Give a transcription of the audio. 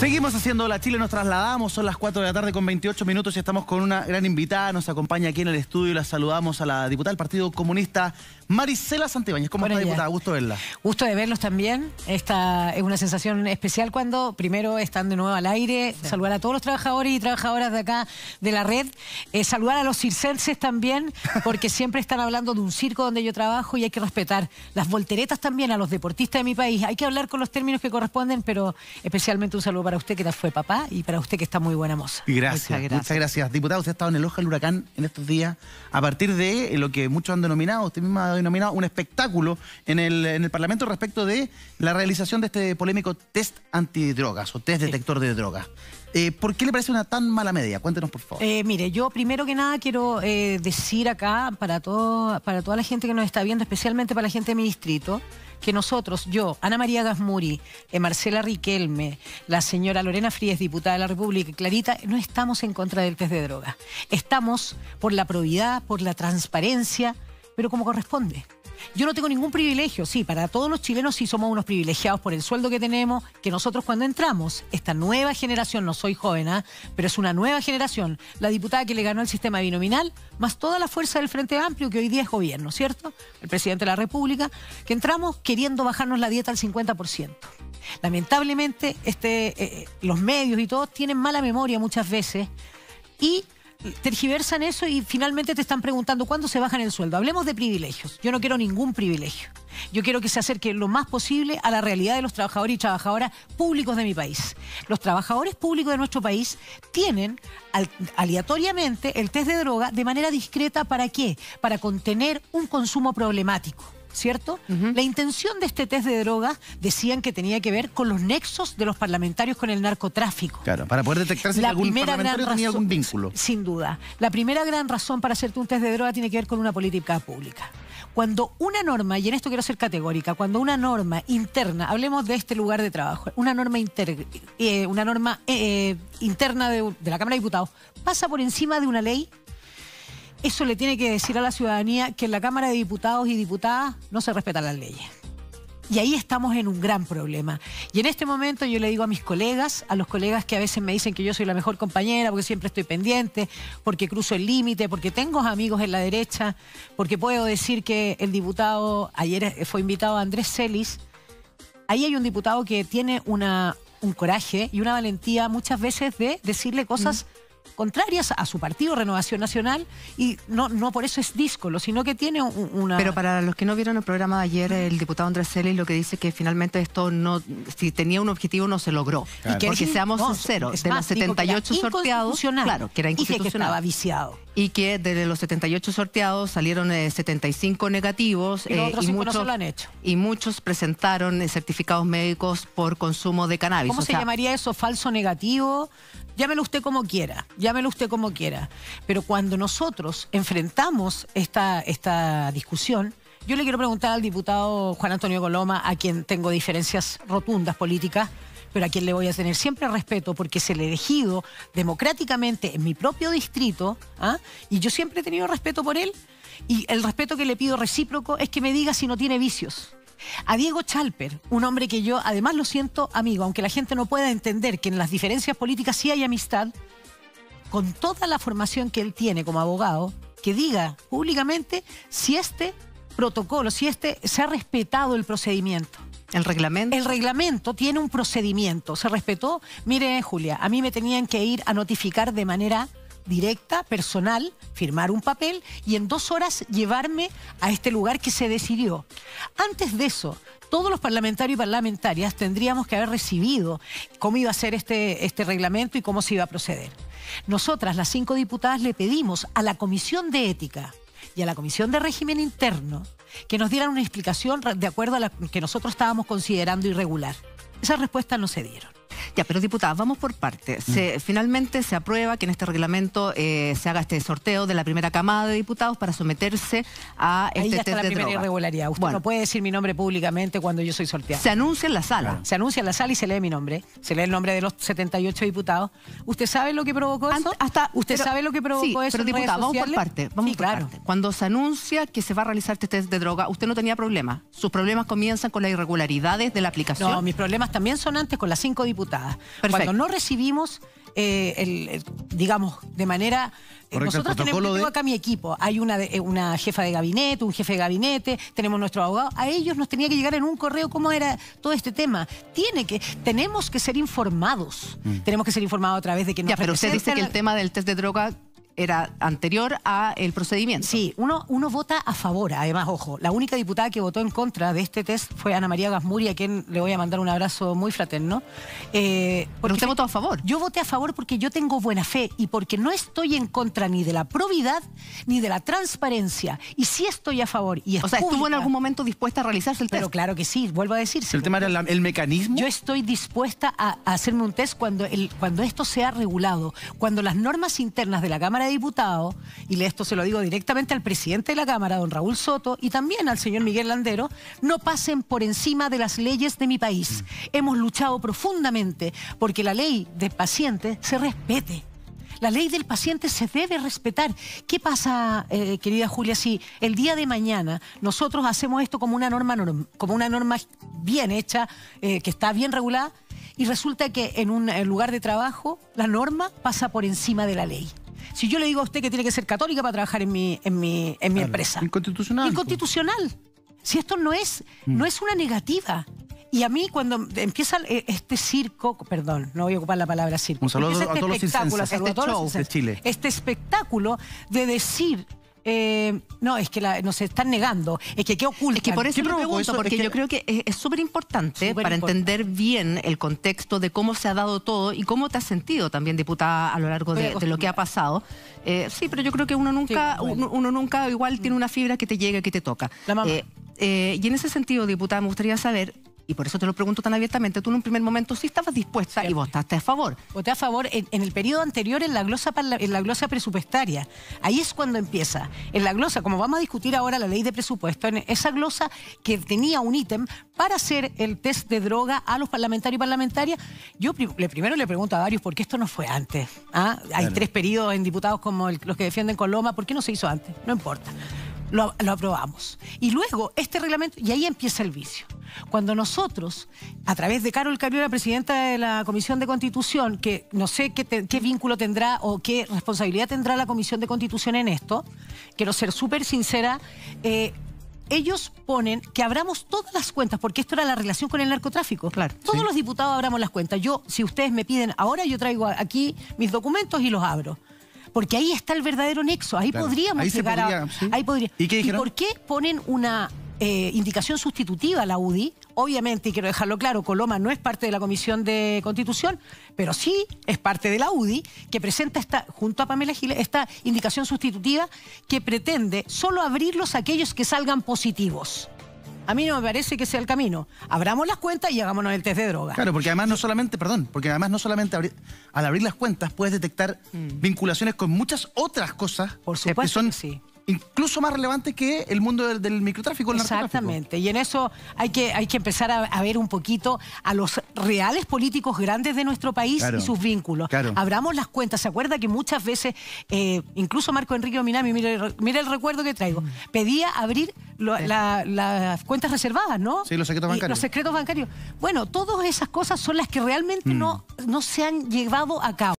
Seguimos haciendo La Chile, nos trasladamos, son las 4 de la tarde con 28 minutos y estamos con una gran invitada, nos acompaña aquí en el estudio y la saludamos a la diputada del Partido Comunista, Maricela Santibáñez. ¿Cómo está, diputada? Gusto verla. Gusto de verlos también. Esta es una sensación especial cuando primero están de nuevo al aire, sí. Saludar a todos los trabajadores y trabajadoras de acá de la red, saludar a los circenses también, porque siempre están hablando de un circo donde yo trabajo y hay que respetar las volteretas también a los deportistas de mi país. Hay que hablar con los términos que corresponden, pero especialmente un saludo para usted que fue papá y para usted que está muy buena moza. Gracias, muchas gracias. Diputada, usted ha estado en el ojo del huracán en estos días a partir de lo que muchos han denominado, usted misma ha denominado un espectáculo en el Parlamento respecto de la realización de este polémico test antidrogas o test detector de drogas. ¿Por qué le parece una tan mala medida? Cuéntenos, por favor. Mire, yo primero que nada quiero decir acá para toda la gente que nos está viendo, especialmente para la gente de mi distrito, que nosotros, yo, Ana María Gasmuri, Marcela Riquelme, la señora Lorena Fríes, diputada de la República, y Clarita, no estamos en contra del test de drogas. Estamos por la probidad, por la transparencia, pero como corresponde. Yo no tengo ningún privilegio, sí, para todos los chilenos sí somos unos privilegiados por el sueldo que tenemos, que nosotros cuando entramos, esta nueva generación, no soy joven, pero es una nueva generación, la diputada que le ganó el sistema binominal, más toda la fuerza del Frente Amplio, que hoy día es gobierno, ¿cierto? El presidente de la República, que entramos queriendo bajarnos la dieta al 50%. Lamentablemente, los medios y todos tienen mala memoria muchas veces y tergiversan eso y finalmente te están preguntando ¿cuándo se bajan el sueldo? Hablemos de privilegios. Yo no quiero ningún privilegio. Yo quiero que se acerque lo más posible a la realidad de los trabajadores y trabajadoras públicos de mi país. Los trabajadores públicos de nuestro país tienen aleatoriamente el test de droga de manera discreta. ¿Para qué? Para contener un consumo problemático, ¿cierto? La intención de este test de drogas decían que tenía que ver con los nexos de los parlamentarios con el narcotráfico. Claro, para poder detectar si algún parlamentario tenía algún vínculo. Sin duda. La primera gran razón para hacerte un test de droga tiene que ver con una política pública. Cuando una norma, y en esto quiero ser categórica, cuando una norma interna, hablemos de este lugar de trabajo, una norma interna de la Cámara de Diputados, pasa por encima de una ley, eso le tiene que decir a la ciudadanía que en la Cámara de Diputados y Diputadas no se respetan las leyes. Y ahí estamos en un gran problema. Y en este momento yo le digo a mis colegas, a los colegas que a veces me dicen que yo soy la mejor compañera, porque siempre estoy pendiente, porque cruzo el límite, porque tengo amigos en la derecha, porque puedo decir que el diputado, ayer fue invitado Andrés Celis, ahí hay un diputado que tiene un coraje y una valentía muchas veces de decirle cosas contrarias a su partido, Renovación Nacional, y no por eso es díscolo, sino que tiene una... Pero para los que no vieron el programa de ayer, el diputado Andrés Celis lo que dice que finalmente esto no, si tenía un objetivo no se logró. Claro. Porque seamos sinceros, de los 78 sorteados, claro, que era inconstitucional. Y que estaba viciado. Y que de los 78 sorteados salieron 75 negativos y, muchos, no se lo han hecho. Y muchos presentaron certificados médicos por consumo de cannabis. ¿Cómo se llamaría eso? ¿Falso negativo? Llámelo usted como quiera, pero cuando nosotros enfrentamos esta discusión, yo le quiero preguntar al diputado Juan Antonio Coloma, a quien tengo diferencias rotundas políticas, pero a quien le voy a tener siempre respeto porque es el elegido democráticamente en mi propio distrito, y yo siempre he tenido respeto por él, y el respeto que le pido recíproco es que me diga si no tiene vicios. A Diego Chalper, un hombre que yo además lo siento amigo, aunque la gente no pueda entender que en las diferencias políticas sí hay amistad, con toda la formación que él tiene como abogado, que diga públicamente si este protocolo, si se ha respetado el procedimiento. ¿El reglamento? El reglamento tiene un procedimiento, ¿se respetó? Mire, Julia, a mí me tenían que ir a notificar de manera directa, personal, firmar un papel y en 2 horas llevarme a este lugar que se decidió. Antes de eso, todos los parlamentarios y parlamentarias tendríamos que haber recibido cómo iba a ser este reglamento y cómo se iba a proceder. Nosotras, las 5 diputadas, le pedimos a la Comisión de Ética y a la Comisión de Régimen Interno que nos dieran una explicación de acuerdo a la que nosotros estábamos considerando irregular. Esas respuestas no se dieron. Ya, pero diputada, vamos por partes. Finalmente se aprueba que en este reglamento se haga este sorteo de la primera camada de diputados para someterse a ahí este ya está test la de primera droga. Irregularidad. Usted no puede decir mi nombre públicamente cuando yo soy sorteado. Se anuncia en la sala. Claro. Se anuncia en la sala y se lee mi nombre. Se lee el nombre de los 78 diputados. ¿Usted sabe lo que provocó eso? ¿Usted sabe lo que provocó eso? Pero diputada, vamos por parte. Vamos por claro. parte. Cuando se anuncia que se va a realizar este test de droga, usted no tenía problema. Sus problemas comienzan con las irregularidades de la aplicación. No, mis problemas también son antes con las 5 diputadas. diputadas. Perfecto. Cuando no recibimos, digamos, de manera... Correcto, nosotros tenemos de... acá mi equipo. Hay una jefa de gabinete, un jefe de gabinete, tenemos nuestro abogado. A ellos nos tenía que llegar en un correo cómo era todo este tema. Tenemos que ser informados. Tenemos que ser informados a través de que nos Ya, pero usted dice que el tema del test de droga era anterior a el procedimiento. Sí, uno vota a favor. Además, ojo, la única diputada que votó en contra de este test fue Ana María Gasmuri, a quien le voy a mandar un abrazo muy fraterno. Pero usted votó a favor. Yo voté a favor porque yo tengo buena fe y porque no estoy en contra ni de la probidad ni de la transparencia. Y sí estoy a favor. Y o sea, ¿estuvo en algún momento dispuesta a realizarse el test? Pero claro que sí, vuelvo a decir. ¿El tema era el mecanismo? Yo estoy dispuesta a hacerme un test cuando esto sea regulado, cuando las normas internas de la Cámara de Diputados, y esto se lo digo directamente al presidente de la Cámara, don Raúl Soto, y también al señor Miguel Landero, no pasen por encima de las leyes de mi país. Hemos luchado profundamente porque la ley del paciente se respete. La ley del paciente se debe respetar. ¿Qué pasa, querida Julia, si el día de mañana nosotros hacemos esto como una norma bien hecha, que está bien regulada, y resulta que en un lugar de trabajo la norma pasa por encima de la ley? Si yo le digo a usted que tiene que ser católica para trabajar en mi empresa. Inconstitucional. Inconstitucional. Si esto no es una negativa. Y a mí cuando empieza este circo, perdón, no voy a ocupar la palabra circo. Un saludo a todos los espectáculo, show de Chile. Este espectáculo de decir... no, es que nos están negando. Es que ¿qué ocultan? Es que por eso lo pregunto, eso? porque es que... yo creo que es súper importante para entender bien el contexto de cómo se ha dado todo y cómo te has sentido también, diputada, a lo largo de lo que ha pasado. Sí, pero yo creo que uno nunca igual tiene una fibra que te llega, que te toca. La mamá. Y en ese sentido, diputada, me gustaría saber... Y por eso te lo pregunto tan abiertamente. Tú en un primer momento sí estabas dispuesta y votaste a favor. Voté a favor en el periodo anterior en la glosa presupuestaria. Ahí es cuando empieza. En la glosa, como vamos a discutir ahora la ley de presupuesto, en esa glosa que tenía un ítem para hacer el test de droga a los parlamentarios y parlamentarias, yo primero le pregunto a varios por qué esto no fue antes. ¿Ah? Hay 3 periodos en diputados como los que defienden con Loma. ¿Por qué no se hizo antes? No importa. Lo aprobamos. Y luego este reglamento, y ahí empieza el vicio. Cuando nosotros, a través de Carol Carrió, presidenta de la Comisión de Constitución, que no sé qué vínculo tendrá o qué responsabilidad tendrá la Comisión de Constitución en esto, quiero ser súper sincera, ellos ponen que abramos todas las cuentas, porque esto era la relación con el narcotráfico. Claro, todos los diputados abramos las cuentas. Yo, si ustedes me piden ahora, yo traigo aquí mis documentos y los abro. Porque ahí está el verdadero nexo. Ahí podríamos llegar a... ¿sí? Ahí podría. ¿Y qué dijeron? ¿Y por qué ponen una indicación sustitutiva a la UDI? Obviamente, y quiero dejarlo claro, Coloma no es parte de la Comisión de Constitución, pero sí es parte de la UDI, que presenta junto a Pamela Giles, esta indicación sustitutiva que pretende solo abrirlos a aquellos que salgan positivos. A mí no me parece que sea el camino. Abramos las cuentas y hagámonos el test de droga. Claro, porque además no solamente, al abrir las cuentas puedes detectar vinculaciones con muchas otras cosas. Por supuesto que son que sí. Incluso más relevantes que el mundo del microtráfico, el narcotráfico. Exactamente, y en eso hay que empezar a ver un poquito a los reales políticos grandes de nuestro país y sus vínculos. Claro. Abramos las cuentas. ¿Se acuerda que muchas veces, incluso Marco Enrique Ominami, mire el recuerdo que traigo, pedía abrir las cuentas reservadas, ¿no? Sí, los secretos bancarios. Los secretos bancarios. Bueno, todas esas cosas son las que realmente no se han llevado a cabo.